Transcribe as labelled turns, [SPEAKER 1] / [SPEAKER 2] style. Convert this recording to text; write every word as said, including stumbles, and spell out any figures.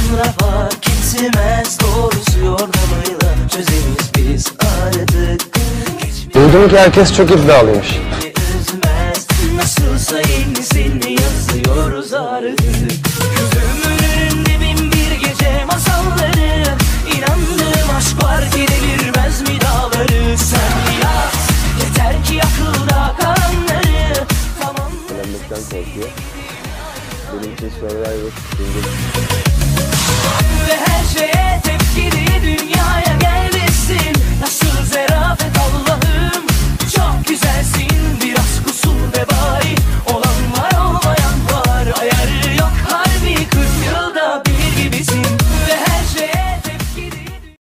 [SPEAKER 1] sonra fark etmez. Doğrusu yordamıyla çözeriz biz artık.
[SPEAKER 2] Duydum ki herkes çok iddialıymış.
[SPEAKER 1] Üzmez, nasılsa yenisini yazıyoruz artık.